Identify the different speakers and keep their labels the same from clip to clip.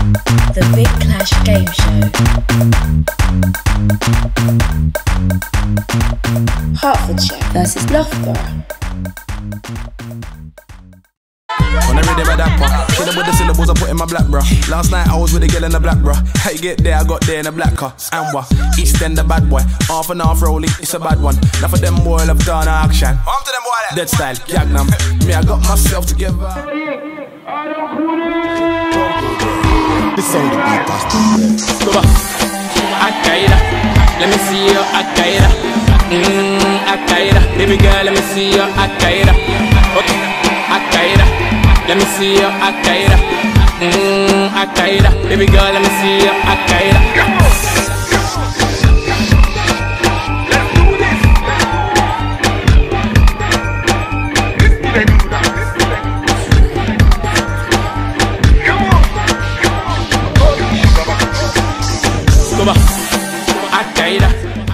Speaker 1: The Big Clash Game Show. Hertfordshire versus Loughborough.
Speaker 2: When I read it by that part, shit with the syllables I put in my black, bro. Last night I was with a girl in the black, bro. How you get there? I got there in a black car. And what? East end the bad boy. Half and half rolling, it's a bad one. Now for them boy, I've done action. On to them boy. Dead style, Gagnam. Me, I got myself together.
Speaker 3: This song the beat bastard.
Speaker 4: Akaira, let me see your Akaira. Akaira, baby girl, let me see your Akaira. Akaira, let me see your Akaira. Akaira, baby girl, let me see your Akaira. Akaira.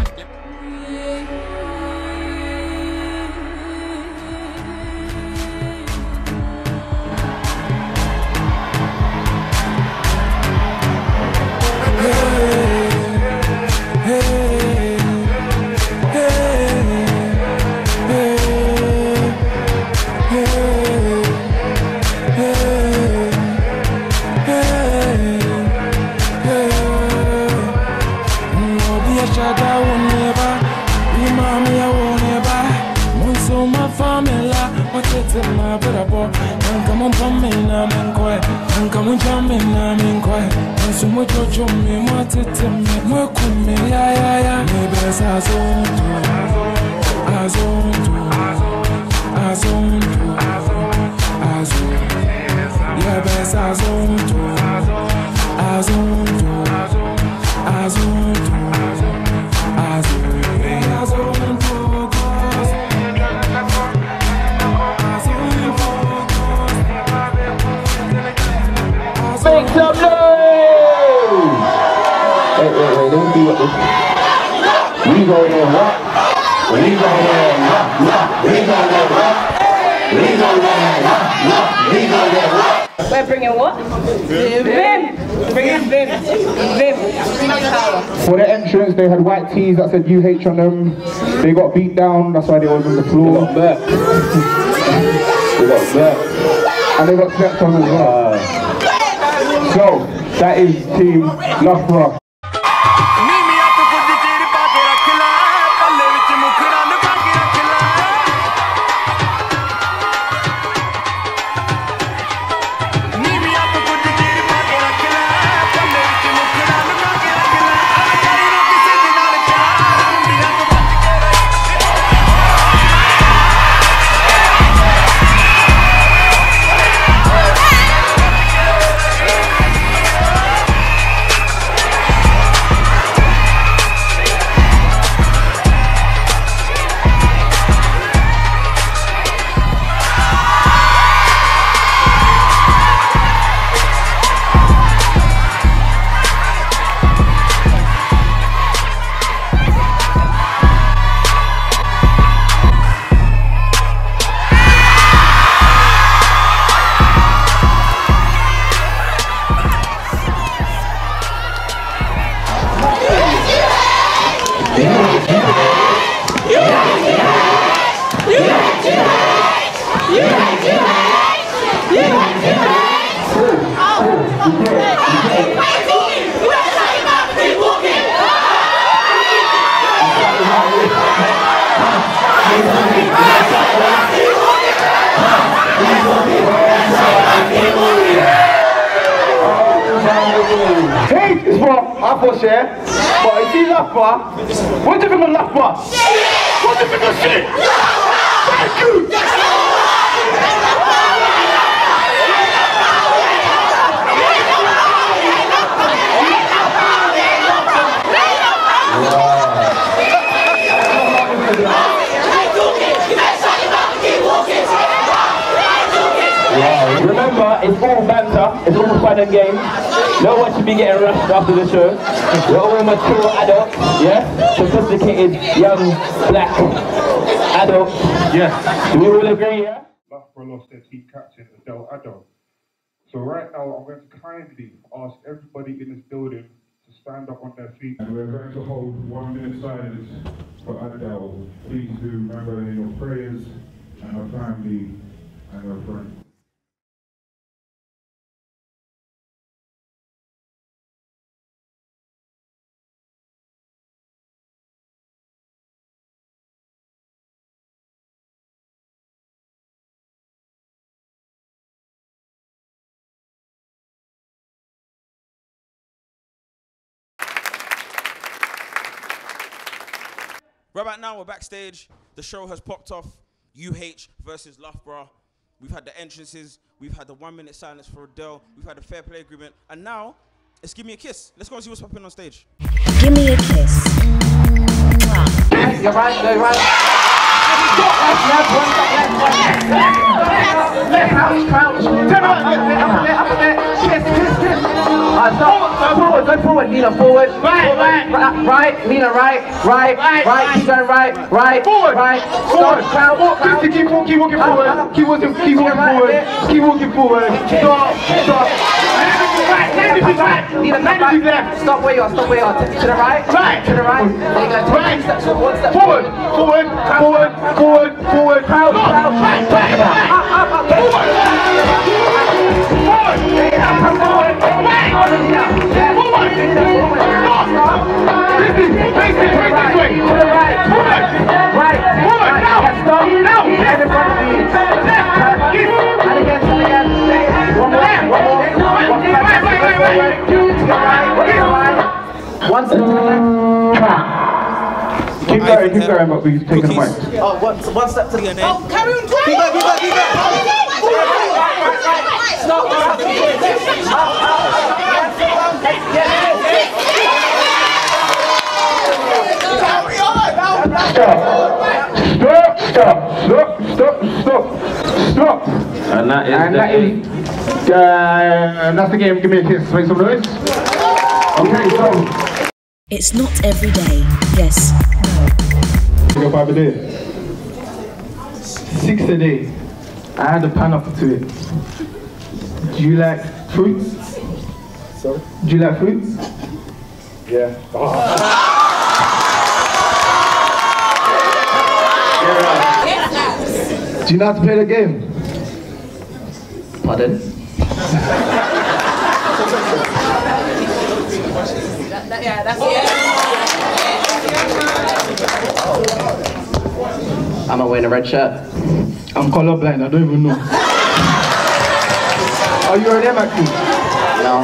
Speaker 5: Make some noise! Wait, let me see what this is. We go there, what? We go there, what? We go there, what? We go there, what? We go there, what?
Speaker 6: We're bringing what? Vim! Bringing Vim! Vim!
Speaker 7: For the entrance, they had white tees that said UH on them. They got beat down, that's why they was on the floor.
Speaker 5: They got burnt. They got burnt.
Speaker 7: And they got stepped on as well. So, that is Team Loughborough. Hey, it's for Hertfordshire, but you see Loughborough? What do you think of Loughborough? What do you think of shit? Thank you!
Speaker 5: Remember, it's all banter, it's all fun and games. No one should be getting rushed after the show. We're all mature adults, yeah? Sophisticated, young, black adults.
Speaker 7: Yes.
Speaker 5: Do we all agree, yeah?
Speaker 7: Loughborough lost their team captain, Adele Addo.
Speaker 8: So right now, I'm going to kindly ask everybody in this building to stand up on their feet. And we're going to hold 1 minute silence for Adele. Please do remember her in your prayers and her family and her friends.
Speaker 2: Right about now, we're backstage. The show has popped off. UH versus Loughborough. We've had the entrances. We've had the 1 minute silence for Adele. We've had the fair play agreement. And now, it's Give Me a Kiss. Let's go and see what's popping on stage.
Speaker 1: Give me a kiss.
Speaker 6: You're right, you're right. Left, crouch. Turn up there. Kiss. Stop. Go forward, Nina, forward. Right, Nina, right. Keep going right. Forward. Right. Stop, crouch. Keep walking forward. Keep walking forward. Stop. Right. Nina, left. Stop where you are. To the right. To the right. There you go. Right. One step forward. Forward. Crouch. Right. One step to the left. Keep going, but we've taken the mic. Oh, one step to the end. Oh, carry on. Keep going. Stop. Stop. And that's the game. Give me a kiss. Make some noise. Okay, so.
Speaker 1: It's not every day. Yes. No.
Speaker 8: You go 5 a day.
Speaker 6: 6 a day. I had a pineapple to it. Do you like fruits?
Speaker 8: Sorry?
Speaker 6: Do you like fruits?
Speaker 8: Yeah.
Speaker 6: Do you know how to play the game? Pardon? Am I wearing a red shirt? I'm colorblind, I don't even know. Are you an MX? No.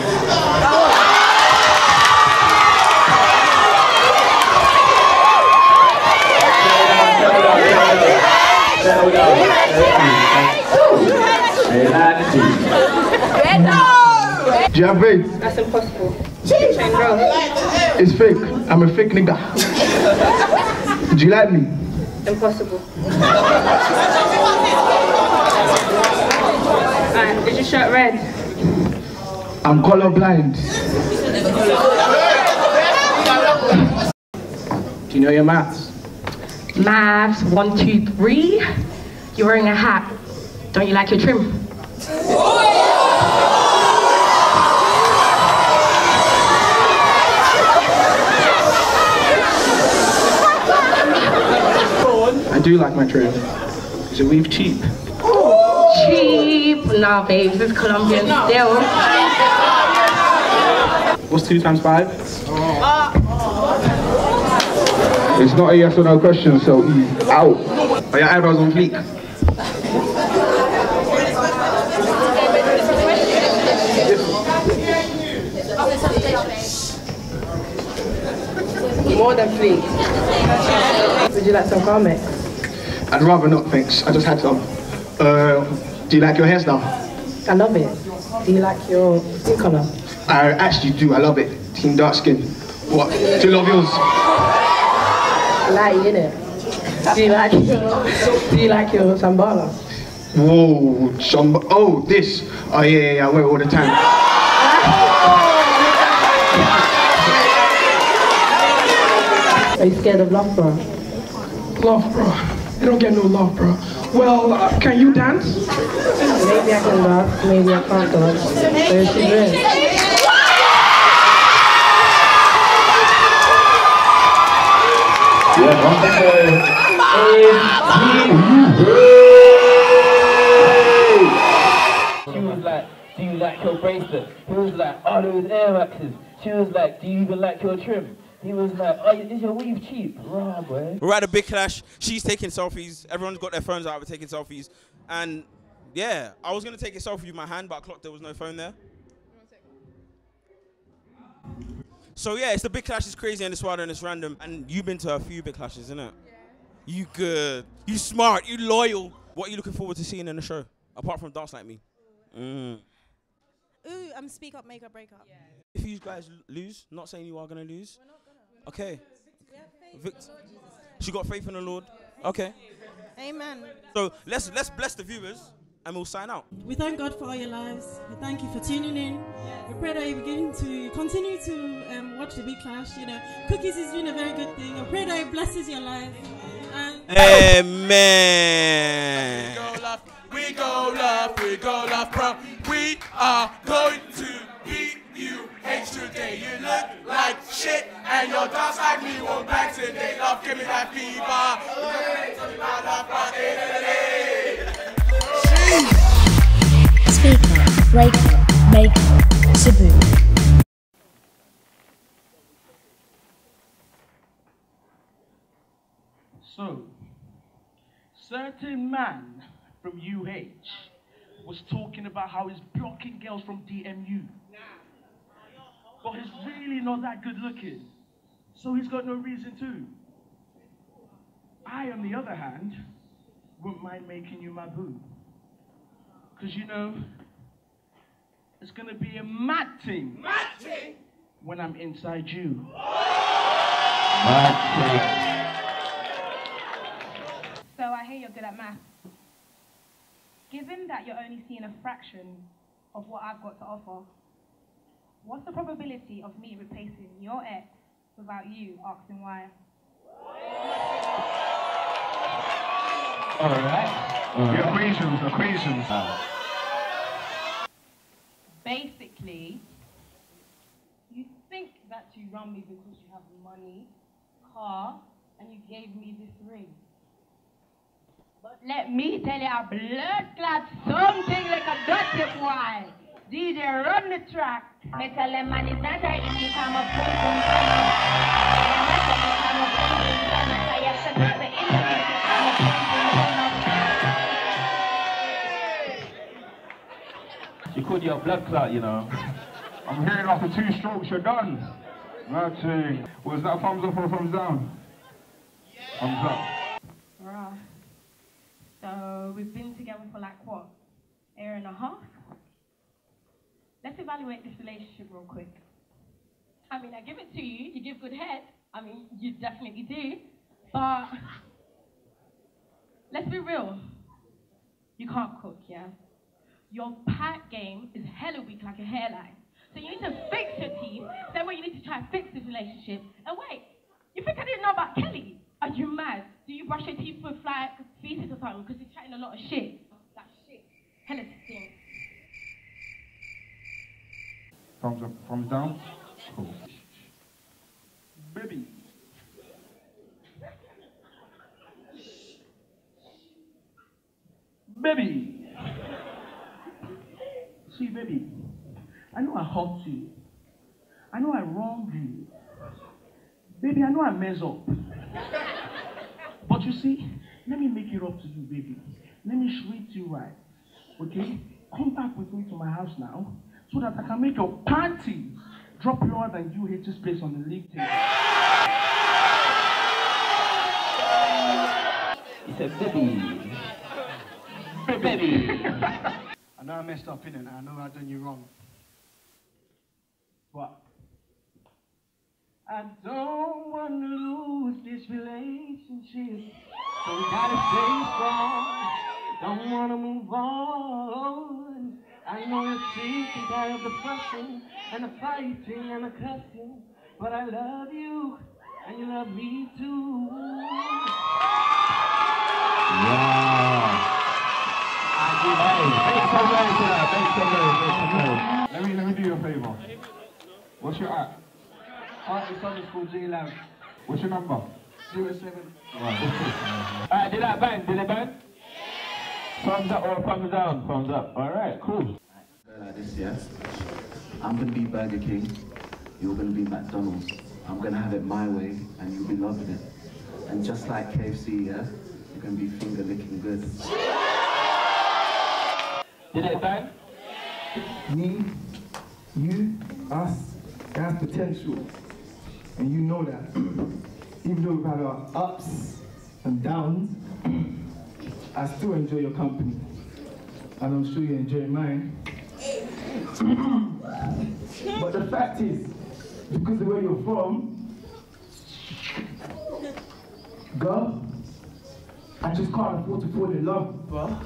Speaker 6: Do you have faith?
Speaker 9: That's impossible.
Speaker 6: It's fake. I'm a fake nigga. Do you like me?
Speaker 9: Impossible. Is your shirt red?
Speaker 6: I'm colorblind. Do you know your maths?
Speaker 9: Maths, 1, 2, 3. You're wearing a hat. Don't you like your trim?
Speaker 6: I do like my trim. Is it weave cheap?
Speaker 9: Cheap? Nah, babes, it's Colombian still.
Speaker 6: What's 2 times 5? It's not a yes or no question, so he's out. Are your eyebrows on fleek?
Speaker 9: More than fleek. Would you like some garment?
Speaker 6: I'd rather not, thanks. I just had some. Do you like your hairstyle?
Speaker 9: I love it. Do you like your skin colour?
Speaker 6: I actually do, I love it. Team dark skin. What? Do you love yours?
Speaker 9: Light, innit? Do you like your Sambala?
Speaker 6: Whoa, oh, this. Oh yeah, I wear it all the time.
Speaker 9: Are you scared of Loughborough?
Speaker 6: Loughborough.
Speaker 10: They don't get no love, bro. Well, can you dance?
Speaker 9: Maybe I can laugh, maybe I can't dance. There she is.
Speaker 5: Yeah, one thing
Speaker 11: She was like, do you like your bracelet? He was like, oh, those air waxes. She was like, do you even like your trim? He was like, oh, is your weave cheap? Raw, boy.
Speaker 2: We're at a big clash. She's taking selfies. Everyone's got their phones out. We're taking selfies. And yeah, I was going to take a selfie with my hand, but I clocked there was no phone there. So yeah, it's the big clash. It's crazy and it's wild and it's random. And you've been to a few big clashes, isn't it? Yeah. You good. You smart. You loyal. What are you looking forward to seeing in the show? Apart from Dance Like Me.
Speaker 12: Ooh, Speak Up, Make Up, Break Up. Yeah.
Speaker 2: If you guys lose, not saying you are going to lose. We're not going to. Okay. She got faith in the Lord. Okay.
Speaker 12: Amen.
Speaker 2: So let's bless the viewers and we'll sign out.
Speaker 13: We thank God for all your lives. We thank you for tuning in. We pray that you begin to continue to watch the big clash. You know, Cookies is doing a very good thing. I pray that it blesses your life.
Speaker 2: Amen.
Speaker 14: We go love, we go love, bro. We are going to beat you today. You look like shit and your dance like me won't back today. Love, give me that fever.
Speaker 1: Speak up, break up, make up, taboo.
Speaker 15: So, certain man from UH was talking about how he's blocking girls from DMU. But he's really not that good looking. So he's got no reason to. I, on the other hand, wouldn't mind making you my boo. Because you know, it's going to be a mad thing. Mad thing? When I'm inside you. Mad thing.
Speaker 16: So I hear you're good at math. Given that you're only seeing a fraction of what I've got to offer, what's the probability of me replacing your ex without you asking why?
Speaker 7: All right. Equations.
Speaker 16: Basically, you think that you run me because you have money, car, and you gave me this ring. But let me tell you a blood clot something like a dirty boy. DJ, run the track. Me tell them man is not right if you come up
Speaker 15: You could your blood clot, you know.
Speaker 7: I'm hearing after 2 strokes, you're done. Nothing. Was that thumbs up or thumbs down? Yeah. Thumbs up.
Speaker 16: Right. So we've been together for like what? A year and a half? Let's evaluate this relationship real quick. I mean, I give it to you, you give good head. I mean, you definitely do. But let's be real. You can't cook, yeah? Your pat game is hella weak like a hairline. So you need to fix your teeth. Same way you need to try and fix this relationship. And wait, you think I didn't know about Kelly? Are you mad? Do you brush your teeth with like feces or something? Because you're chatting a lot of shit. That shit. Hella stinks.
Speaker 7: Thumbs up, thumbs down. Cool.
Speaker 15: Baby. Baby. See, baby, I know I hurt you. I know I wronged you. Baby, I know I messed up. But you see, let me make it up to you, baby. Let me treat you right. Okay? Come back with me to my house now so that I can make your panties drop lower than UH's place on the league table. He said, baby. Baby.
Speaker 17: I know I messed up, innit? I know I've done you wrong.
Speaker 15: But I don't want to lose this relationship, so we gotta stay strong. Don't want to move on. I know you're sick and tired of the fussing and the fighting and the cussing, but I love you and you love me too.
Speaker 8: Let me do you a favour. What's your app?
Speaker 17: Art_G_Lab.
Speaker 8: What's your number?
Speaker 17: 07.
Speaker 11: Alright, did that bang? Did it bang? Thumbs up or thumbs down? Thumbs up. Alright, cool.
Speaker 18: Like this, yeah? I'm gonna be Burger King, you're gonna be McDonald's. I'm gonna have it my way, and you'll be loving it. And just like KFC, yeah? You're gonna be finger licking good.
Speaker 11: Did it bang?
Speaker 7: Me, you, us, that's potential. And you know that. Even though we've had our ups and downs, I still enjoy your company. And I'm sure you enjoy mine. But the fact is, because of where you're from, girl, I just can't afford to fall in love, bruh.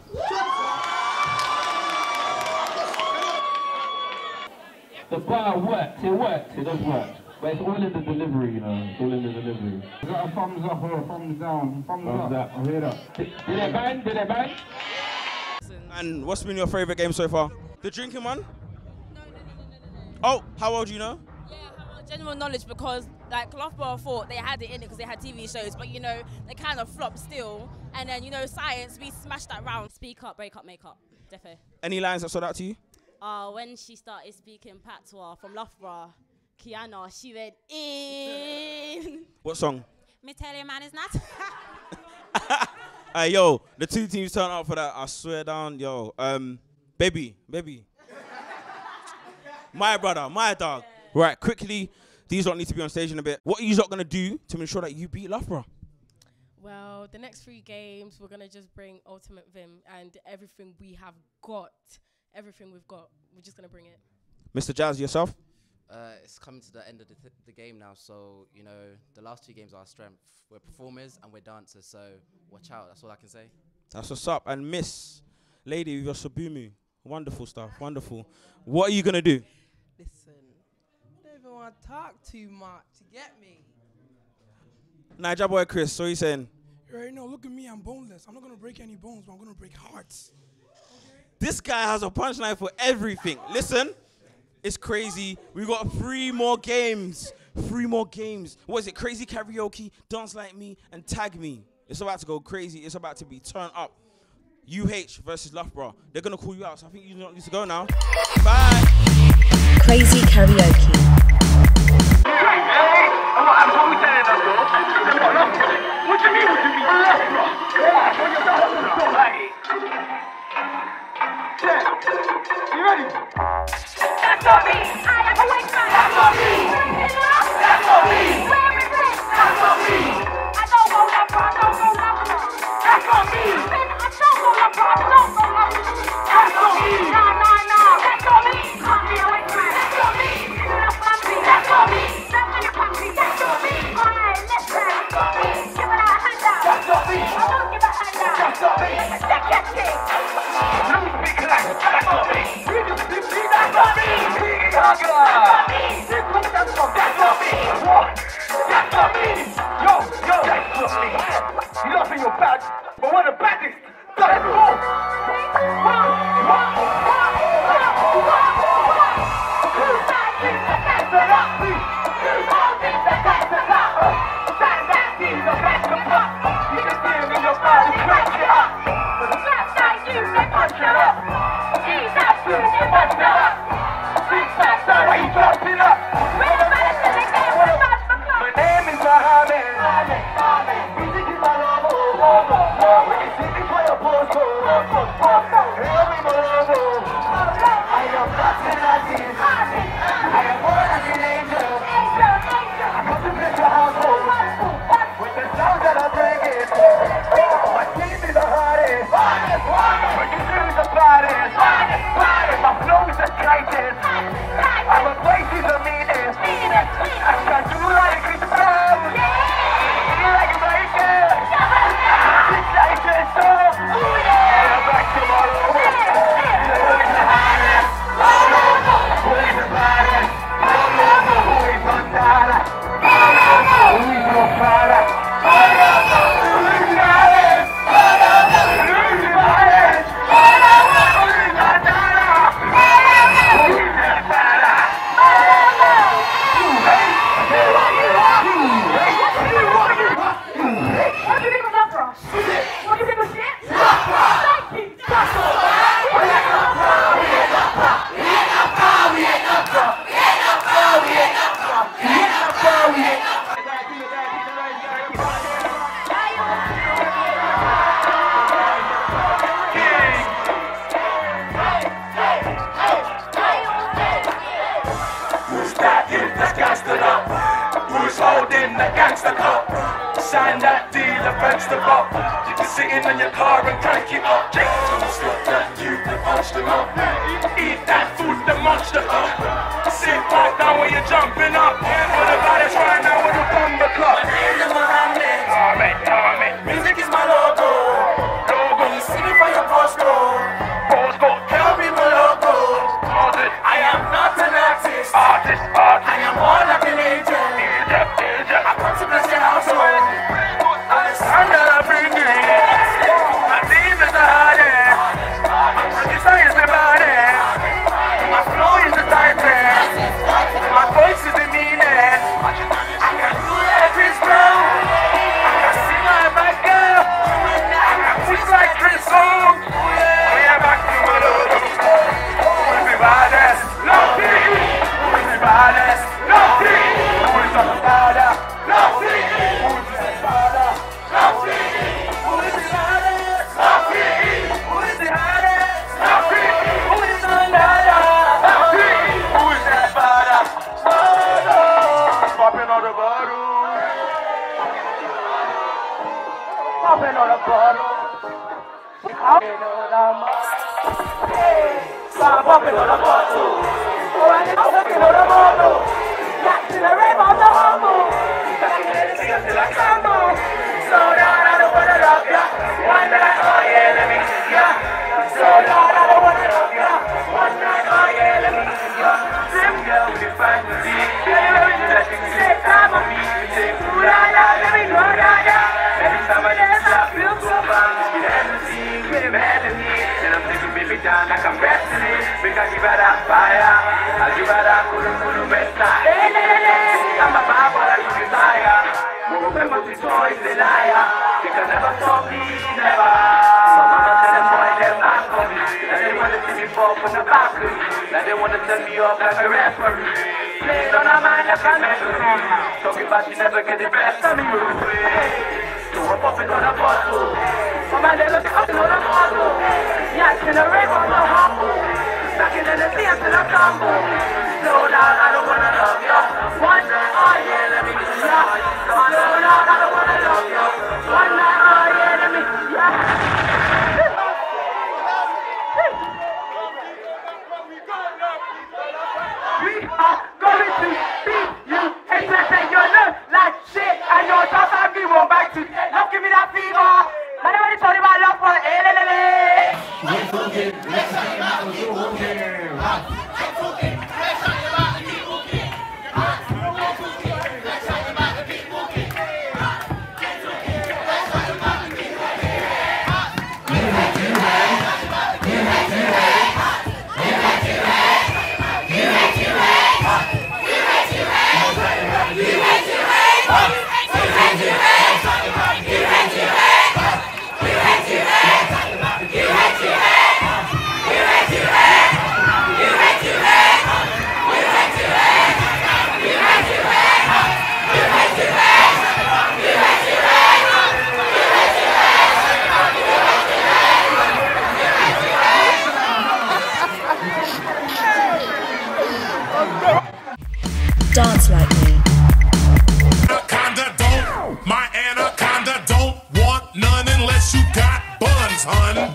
Speaker 11: The bar works, it does work. But it's all in the delivery, you know, it's all in the delivery.
Speaker 8: Is that a thumbs up or a thumbs down? Thumbs up.
Speaker 11: I'll hear that. Did it bang? Did it bang?
Speaker 2: And what's been your favourite game so far? The drinking one? No. Oh, how old do you know?
Speaker 19: Yeah, general knowledge, because like Loughborough thought they had it in it because they had TV shows, but you know, they kind of flopped still. And then, you know, science, we smashed that round. Speak up, break up, make up. Defo.
Speaker 2: Any lines that stood out to you?
Speaker 19: When she started speaking patois from Loughborough, Kiana, she went in.
Speaker 2: What song?
Speaker 19: Me tell you, man, it's not.
Speaker 2: Hey, yo, the two teams turn up for that. I swear down, yo. Baby. My brother, my dog. Yeah. Right, quickly, these don't need to be on stage in a bit. What are you lot going to do to ensure that you beat Loughborough?
Speaker 20: Well, the next 3 games, we're going to just bring ultimate vim and everything we have got. Everything we've got, we're just going to bring it.
Speaker 2: Mr. Jazz, yourself?
Speaker 21: It's coming to the end of the game now, so, you know, the last 2 games are our strength. We're performers and we're dancers, so watch out. That's all I can say.
Speaker 2: That's what's up. And Miss Lady with your Sabumu. Wonderful stuff, wonderful. What are you going to do?
Speaker 22: Listen, I don't even want to talk too much, you get me?
Speaker 2: Niger boy Chris, so he's saying?
Speaker 10: You already know, look at me, I'm boneless. I'm not going to break any bones, but I'm going to break hearts.
Speaker 2: This guy has a punchline for everything. Listen, it's crazy. We got 3 more games. 3 more games. What is it? Crazy karaoke, dance like me, and tag me. It's about to go crazy. It's about to be turned up. UH versus Loughborough. They're going to call you out, so I think you don't need to go now. Bye.
Speaker 1: Crazy karaoke.
Speaker 5: What you mean? You ready? That's for me. I am awake. That's for me. That's for me. Where is it? That's for me. I don't go Loughborough. I don't go Loughborough. That's for me. I don't go Loughborough. I don't go Loughborough. That's for me. No. That's for me. Can't be awake. That's for me.
Speaker 14: in the gangster club. Sign that deal, offense the bop. You can sit in your car and crank it up. Slot that you can punch them up. Eat that food, the monster up. Sit back down when you're jumping up. For the baddest right now with the bumper club. Music is my logo. When you see me for your postcode, tell me my logo. I am not an artist. I am more like an angel. I come to bless your household. Alexander, I bring you. My team is the hardest. My producer is the baddest. My flow is the tightest. My voice is the meanest. I can do like Chris Brown. I can sing like my girl. I can push like Chris Brown. We are back to my logo. Who is the baddest? Love me. Who is the baddest? Love me. Who is the baddest? Love me. Who is the baddest? Love me. Who is the baddest? Love me. Who is the baddest? Love me. Who is the baddest? Love me. Who is the baddest? Popping on the bottle. Popping on the bottle. Popping on the bottle. Stop popping on the bottle. Oh, I'm popping on the bottle. That's in the rave of the humble. Till I come on. Slow down, I don't wanna love ya. One night, oh yeah, let me see ya. Slow down, I don't wanna love ya. One night, oh yeah, let me see ya. Same girl with the fantasy. Take time on me. Take food, let me go, every time I dance, I feel so fine. Get energy, get mad at me. And I'm taking baby down like I'm resting it. Because you better fire. As you better kulu mesa. I'm a baba, you desire. Remember the joy is a liar. You can never stop me, never. So mama tell them boy, they're not for me. Now they want to see me fall from the balcony. Now they want to turn me off like a referee. Playing on our mind like a memory. Talking about you never get the best of me. So I'm popping on a bottle. Mama, they look up on a bottle. Yeah, it's in a rave on the humble. Knocking in the sea until I tumble. Slow down, I don't wanna love ya. One night, oh yeah, let me see ya. Slow down, I don't wanna love ya. One night, oh yeah, let me see ya. We are going to beat you. Hey, say you look like shit, and your just have me one back to. Love, give me that fever. Anybody told you about love for
Speaker 1: Dance like me.
Speaker 3: Anaconda don't, my anaconda don't want none unless you got buns, hun.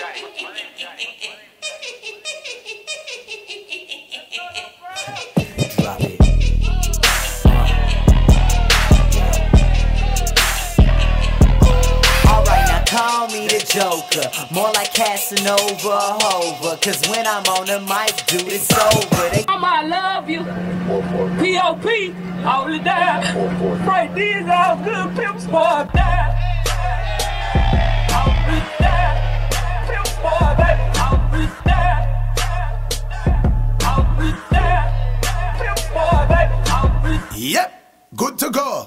Speaker 4: Drop it. Alright, now call me the Joker, more like Casanova Hova, cause when I'm on the mic, dude, it's over.
Speaker 5: I love you. P.O.P. Hold it down. Right, these all good pimps for that. Hold it down. Pimps for that. Hold it down. Hold it down. Pimps for that. Hold it down.
Speaker 2: Yep, good to go.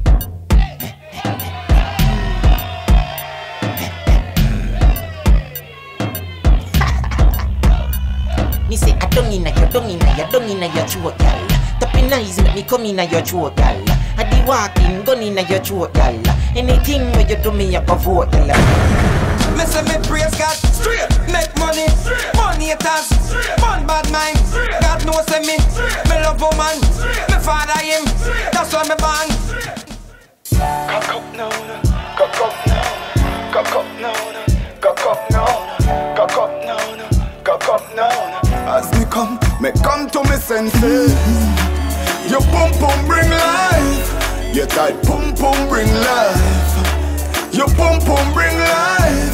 Speaker 23: Me say I don't in your throat, gal. Tapping eyes make me come in your throat, gal. I be walking, gun in your throat, gal. Anything where you do me, I go vote, gal.
Speaker 24: Me say me praise God, straight, make money, money haters, man bad mind. God knows me love woman, me father him, that's why me born.
Speaker 6: As me come to me senses. Your pum pum bring life. Your tight pum pum bring life. Your pum pum bring life.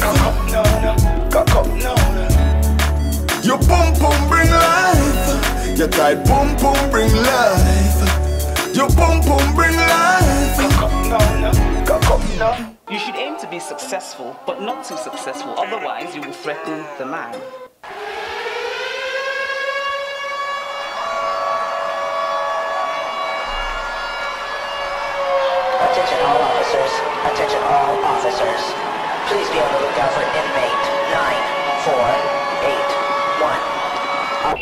Speaker 6: Your pum pum bring life. Your tight pum pum bring life. Your pum pum bring life.
Speaker 9: You should aim to be successful, but not too successful. Otherwise, you will threaten the man.
Speaker 12: Attention all officers. Attention all officers. Please be on the lookout for inmate 9481.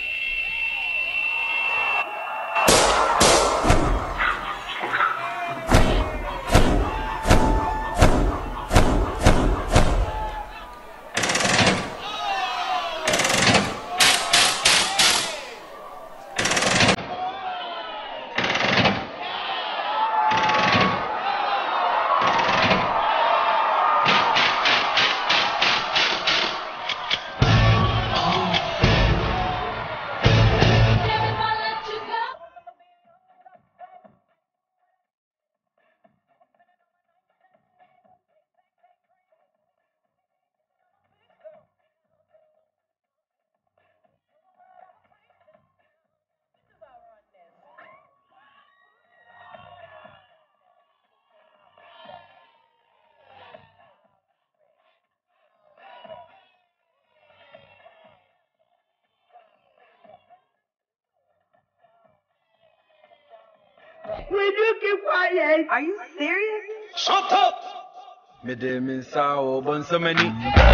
Speaker 13: Will you keep quiet? Are you serious?
Speaker 12: Shut up!
Speaker 25: Me de min sao bon so many.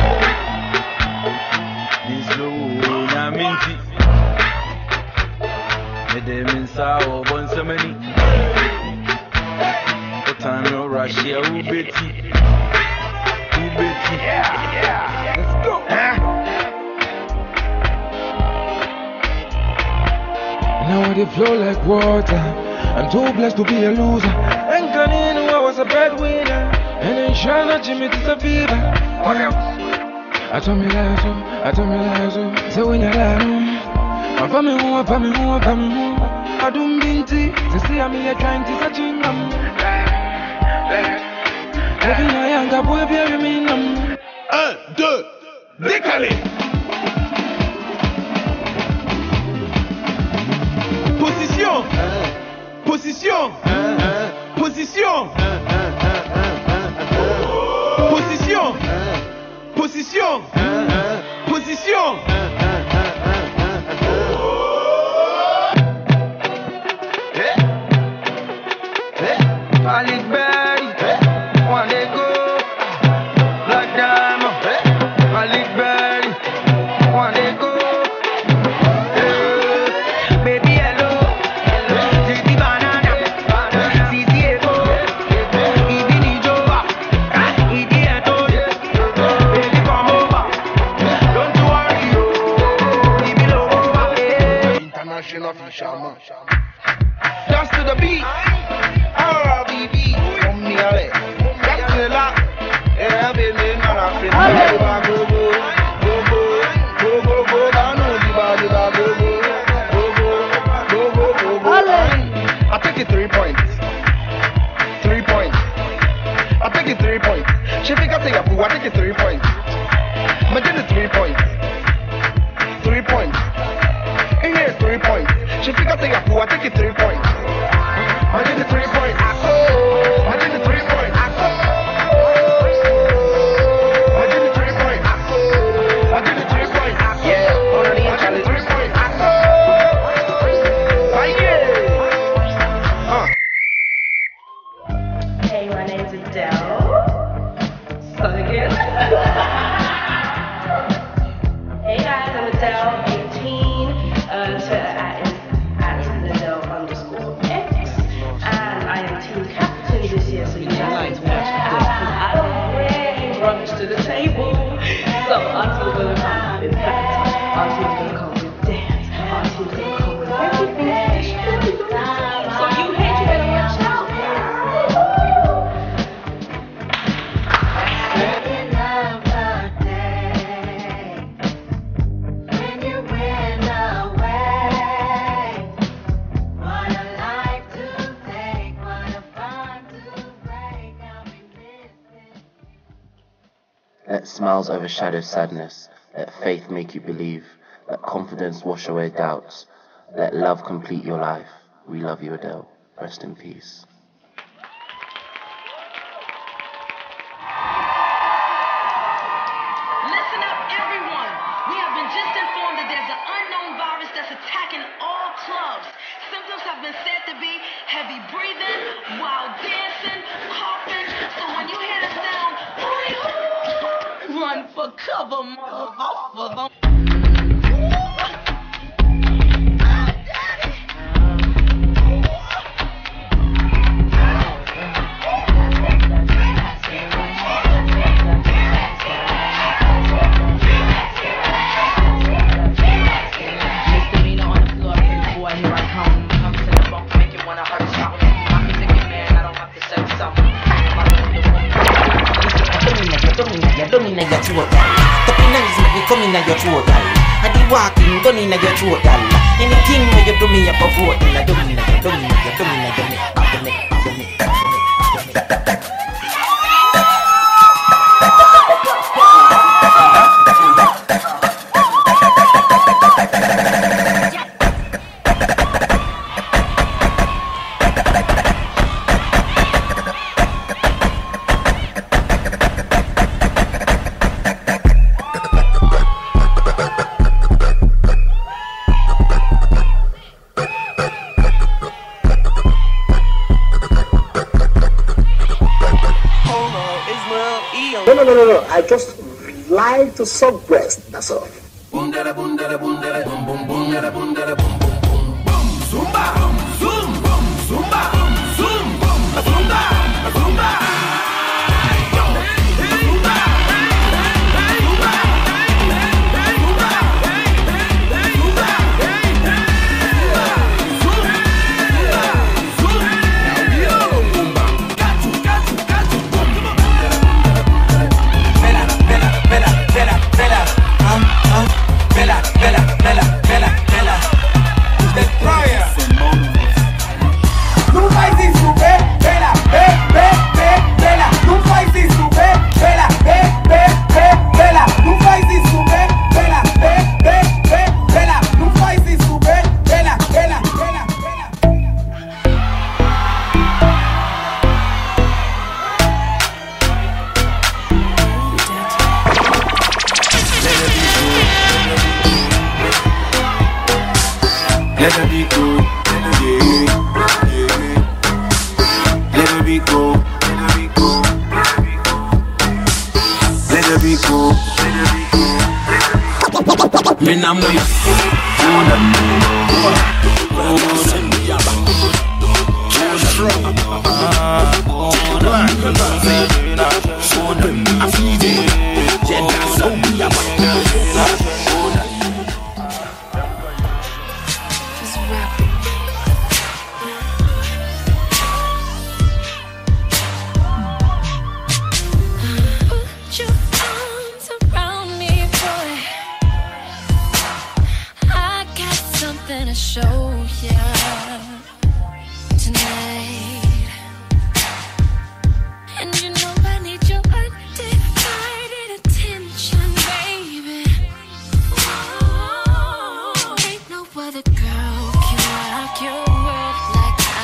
Speaker 25: This low na minti. Me de min sao bon so many. The time no rush here who betty. Yeah. Let's go. Now they flow like water. I'm too blessed to be a loser. And Ghana knew I was a breadwinner. And then Shana Jimmy to the fever. What else? I told me lies, so when you lie, I family who, I don't mean to say I'm here trying to touch him. Living a younger boy, baby, me.
Speaker 13: 1, 2, décalé. Position. Position. Position. Position. Position. Position.
Speaker 25: Malik Berry, one day go, Black Diamond, Malik Berry, one day go. Baby hello, Titi banana, Titi ego, Ibi nijoba, Idi eto, baby come over, don't you worry yo, Ibi loba, international fisherman, dance to the beat. I take it 3 points. 3 points. I take it 3 points. She think I take a poo, I take it 3 points. I get it 3 points. 3 points. And here's 3 points. She think I take a poo, I take it 3 points. I get it 3 points. I get it 3 points.
Speaker 13: Hey, my name's Adele. Start again. Hey guys, I'm Adele, 18. Twitter at Adele_X. And I am team captain this year, so you guys to watch this. I don't bring rubbish to the table. So our team's gonna come with banter. Our team's gonna come with dance. Our team's gonna come with everything. So you hate, you better watch out.
Speaker 7: smiles overshadow sadness. Let faith make you believe. Let confidence wash away doubts. Let love complete your life. We love you, Adele. Rest in peace.
Speaker 15: Listen up, everyone. We have been just informed that there's an unknown virus that's attacking all clubs. Symptoms have been said to be heavy breathing, wild dancing, coughing. So when you hear the sound, run for cover, motherfucker.
Speaker 23: Domina your throat, gal. Tapping eyes make me come in your throat, gal. I be walking, gun in your throat, gal. Anything where you do me up a vote, gal. Domina your neck.
Speaker 16: No. I just like to suck breast. That's all.
Speaker 2: Zumba, zumba.
Speaker 17: Let it be cool, let it be cool, let it be cool. Me na mo
Speaker 5: show ya tonight, and you know I need your undivided attention, baby. Oh, ain't no other girl can rock your world like I.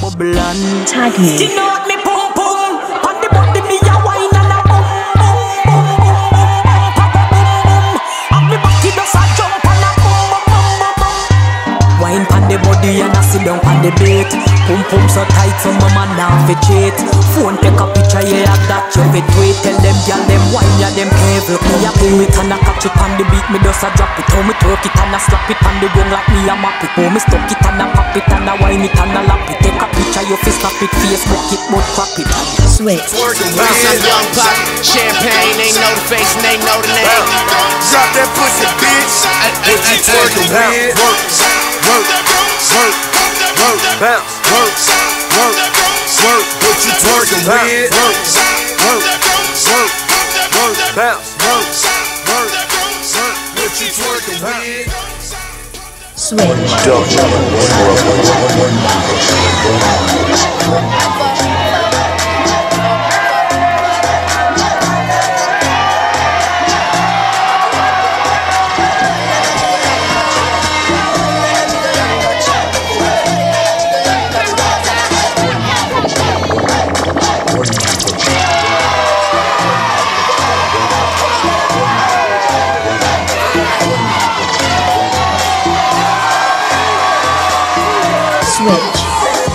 Speaker 23: bubble and
Speaker 1: tag me.
Speaker 23: You know what me pum pum. On the body me a wine and a bum bum bum bum bum bum bum. And me body does a jump and a bum bum bum bum. Wine pon the body and a sit down pon the bait. Pum pum so tight so mama now fi cheat. Phone take a picture yeah that you fit wait. Tell them gyal them wine ya them cave. Look me a pull it and a catch it on the beat. Me just a drop it. How me twerk it and a slap it on the gong like me a map it. How me stuck it and a pop it and a wine it and a lap it. Take a picture you fi snap it. Facebook it but crap it.
Speaker 1: Switch.
Speaker 8: Bounce some young pop, champagne. They know the face and they know the name.
Speaker 6: Drop that pussy, bitch. What you twerking with? Work, work, work, work, bounce, work, work, work. What you twerking with? Work, work, work, work, bounce, work, work, work. What you twerking with?
Speaker 1: Switch.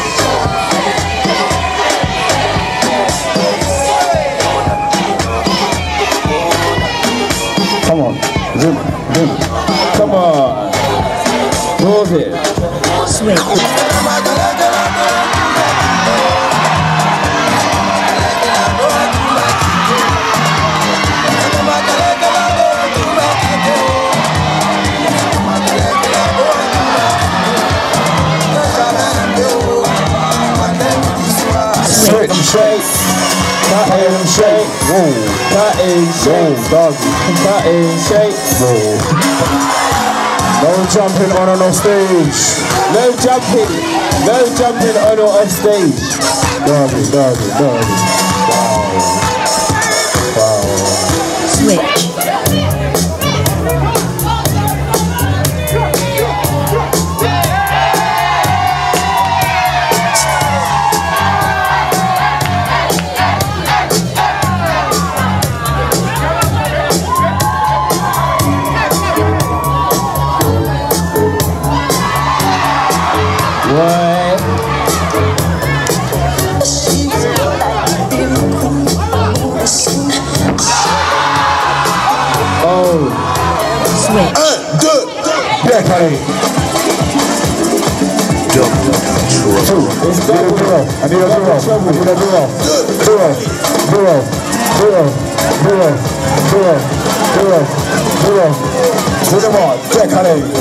Speaker 11: Come on. Zoom. Come on. Move it.
Speaker 1: Switch.
Speaker 11: Switch, shake, cut and shake, whoa, cut and shake, doggy, cut and shake, whoa. No jumping on and off stage. No jumping on or off stage. Doggy. Wow.
Speaker 1: Switch.
Speaker 11: Switch. Back on it. Jump. It's double. I need a duo. Do them all. Back on it.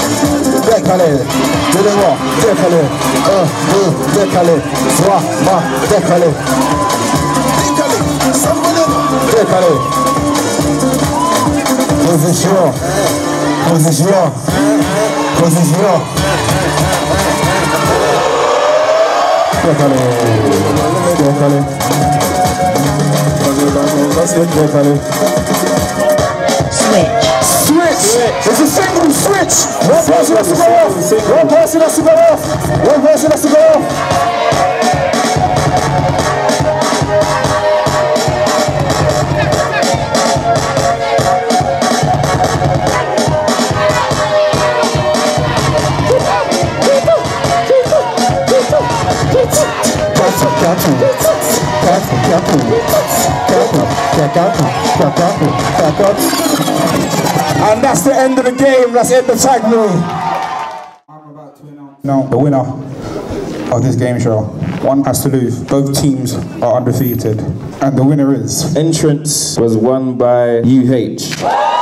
Speaker 11: Do them all. Back on it. Back on it. Back on it. Back on it. Position. Switch. It's a single switch. One person has to go off. One person has to go off. And that's the end of the game. That's it, the tag me. I'm about to announce the winner of this game show. One has to lose. Both teams are undefeated. And the winner is...
Speaker 18: Entrance was won by UH.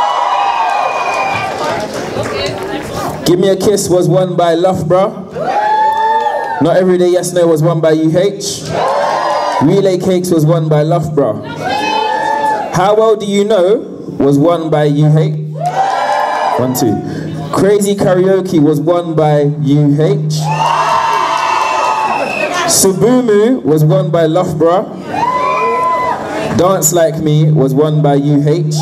Speaker 18: Give Me a Kiss was won by Loughborough. Not Everyday Yes No was won by UH. Relay Cakes was won by Loughborough. How Well Do You Know was won by UH. 1, 2. Crazy Karaoke was won by UH. Subumu was won by Loughborough. Dance Like Me was won by UH.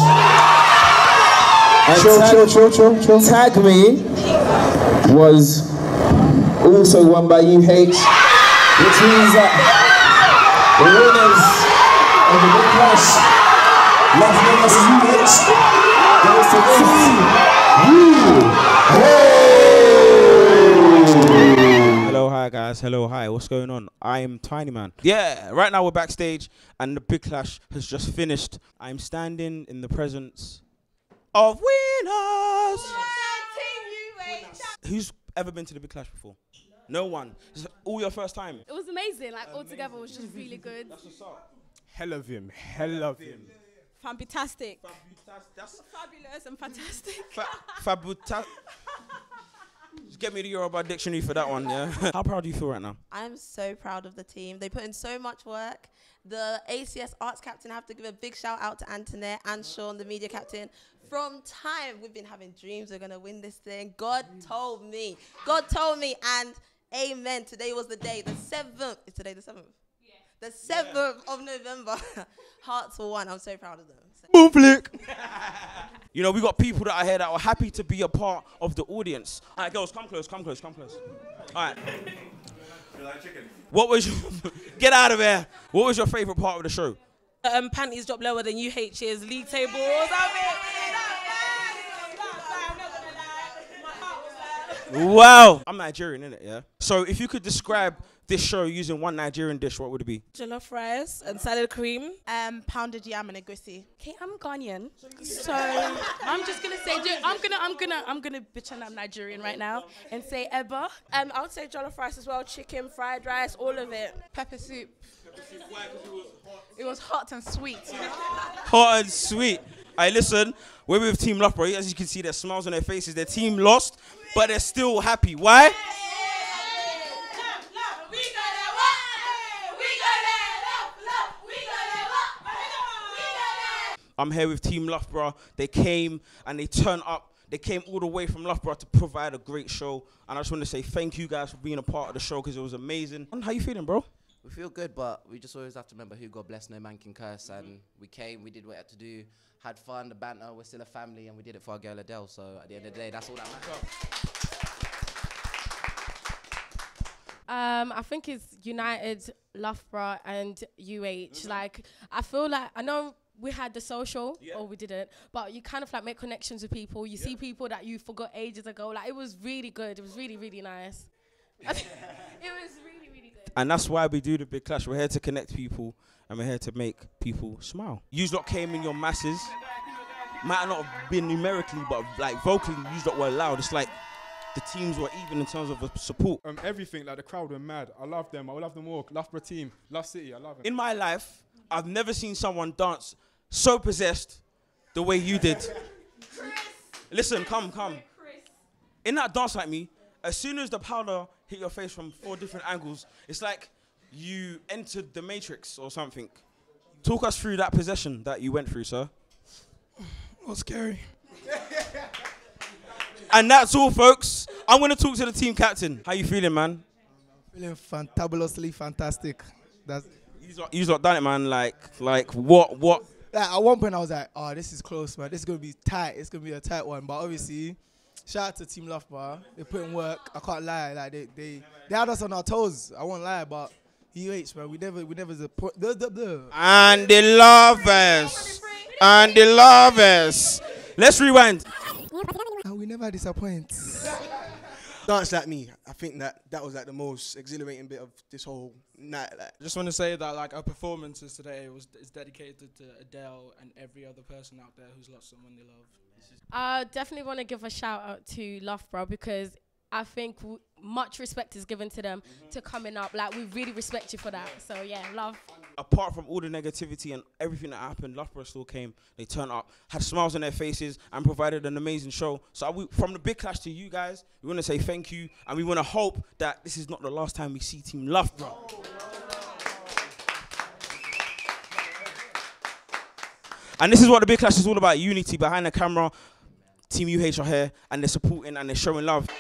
Speaker 18: And
Speaker 11: chill.
Speaker 18: Tag Me was also won by UH. Which means that the winners of the Big Clash, Love versus UH, goes to
Speaker 2: Hello, hi guys. Hello, hi. What's going on? I am Tiny Man. Yeah, right now we're backstage and the Big Clash has just finished. I'm standing in the presence of winners. Who's ever been to the Big Clash before? No one. It's all your first time.
Speaker 10: It was amazing. Like altogether, it was just really good.
Speaker 2: That's what's up.
Speaker 19: Hell of him. Hell of him.
Speaker 10: Fantastic.
Speaker 2: That's
Speaker 10: Fabulous and fantastic.
Speaker 2: Fabuta. Just get me the Yoruba dictionary for that one, yeah? How proud do you feel right now?
Speaker 20: I'm so proud of the team. They put in so much work. The ACS Arts Captain, I have to give a big shout out to Antoinette and Sean, the media captain. From time, we've been having dreams we're going to win this thing. God told me. God told me, and amen. Today was the day, the 7th. Is today the 7th? The 7th of November. Hearts were one. I'm so proud of them.
Speaker 2: Boom flick. You know, we got people that are here that are happy to be a part of the audience. All right, girls, come close, come close, come close. All right. What was your... Get out of here. What was your favourite part of the show?
Speaker 21: Panties drop lower than UH's league tables.
Speaker 2: Wow. I'm Nigerian, innit, yeah? So if you could describe this show using one Nigerian dish, what would it be?
Speaker 21: Jollof rice and salad cream.
Speaker 22: Pounded yam and egusi.
Speaker 10: Okay, I'm Ghanaian, so I'm just gonna say I'm gonna pretend I'm Nigerian right now and say eba.
Speaker 21: I would say jollof rice as well, chicken, fried rice, all of it.
Speaker 22: Pepper soup. It was hot and sweet.
Speaker 2: Hot and sweet. Hey, listen, we're with Team Loughborough. As you can see, there's smiles on their faces. Their team lost, but they're still happy. Why? I'm here with Team Loughborough. They came and they turned up. They came all the way from Loughborough to provide a great show. And I just want to say thank you guys for being a part of the show because it was amazing. How you feeling, bro?
Speaker 26: We feel good, but we just always have to remember who God bless, no man can curse. And we came, we did what we had to do, had fun, the banter, we're still a family, and we did it for our girl Adele. So at the end of the day, that's all that matters.
Speaker 10: I think it's United, Loughborough, and UH. Like, I feel like, I know we had the social, or we didn't, but you kind of like make connections with people. You see people that you forgot ages ago. Like, it was really good. It was really, really nice. It was really, really good.
Speaker 2: And that's why we do the Big Clash. We're here to connect people, and we're here to make people smile. You lot came in your masses. Might not have been numerically, but like vocally, you lot were loud. It's like the teams were even in terms of support.
Speaker 19: Everything, like the crowd were mad. I love them. I love them all. Loughborough team, Love City. I love them.
Speaker 2: In my life, I've never seen someone dance so possessed the way you did. Listen, come. In that dance like me, as soon as the powder hit your face from 4 different angles, it's like you entered the Matrix or something. Talk us through that possession that you went through, sir.
Speaker 27: It was scary.
Speaker 2: And that's all, folks. I'm going to talk to the team captain. How you feeling, man?
Speaker 27: Feeling fantabulously fantastic.
Speaker 2: You lot done it, man. Like what?
Speaker 27: Like, at one point, I was like, oh, this is close, man. This is going to be tight. It's going to be a tight one. But obviously, shout out to Team Loughborough. They put in work. I can't lie. Like, they had us on our toes. I won't lie, but UH, man, we never
Speaker 2: And the lovers. Let's rewind.
Speaker 27: And we never disappoint.
Speaker 28: Dance like me. I think that was like the most exhilarating bit of this whole night. Like,
Speaker 29: just want to say that like our performances today is dedicated to Adele and every other person out there who's lost someone they love.
Speaker 10: I definitely want to give a shout out to Loughborough because I think much respect is given to them to coming up. Like, we really respect you for that. So yeah, love.
Speaker 2: Apart from all the negativity and everything that happened, Loughborough still came. They turned up, had smiles on their faces, and provided an amazing show. So from the Big Clash to you guys, we want to say thank you, and we want to hope that this is not the last time we see Team Loughborough. And this is what the Big Clash is all about: unity behind the camera. Team UH are here, and they're supporting and they're showing love.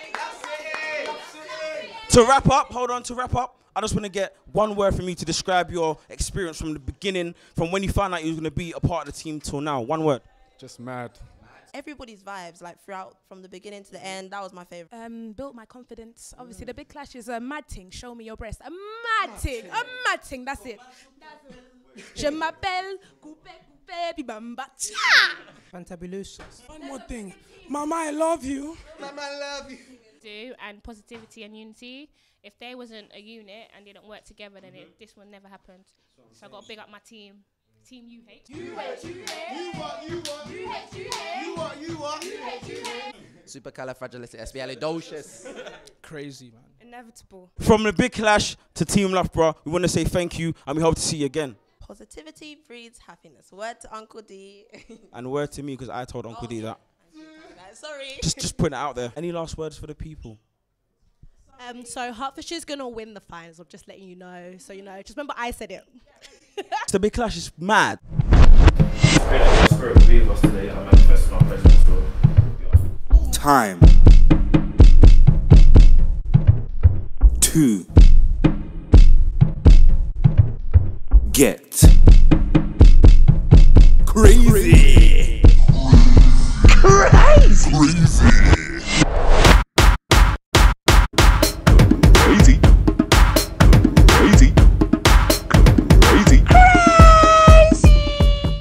Speaker 2: To wrap up, I just want to get one word from you to describe your experience from the beginning, from when you found out you were going to be a part of the team till now. One word.
Speaker 19: Just mad.
Speaker 20: everybody's vibes, like throughout from the beginning to the end. That was my favorite.
Speaker 3: Built my confidence. Obviously, the Big Clash is a mad thing. Show me your breast. A mad thing. That's it. Je m'appelle Coupe Bibamba.
Speaker 29: Fantabulous. One more thing. Mama, I love you.
Speaker 28: Mama, I love you.
Speaker 4: And positivity and unity. If they wasn't a unit and didn't work together, then this would never happen. So I got to big up my team. Team you hate.
Speaker 28: You hate.
Speaker 26: Supercalifragilisticexpialidocious.
Speaker 29: Crazy, man.
Speaker 3: Inevitable.
Speaker 7: From the Big Clash to Team Loughborough, we want to say thank you and we hope to see you again.
Speaker 20: Positivity breeds happiness. Word to Uncle D.
Speaker 7: And word to me because I told Uncle D that.
Speaker 20: Sorry.
Speaker 7: Just putting it out there. Any last words for the people?
Speaker 9: So Hertfordshire's going to win the finals. I'm just letting you know. So, you know, just remember I said it.
Speaker 7: The Big Clash is mad.
Speaker 17: Time to get crazy.
Speaker 5: Crazy.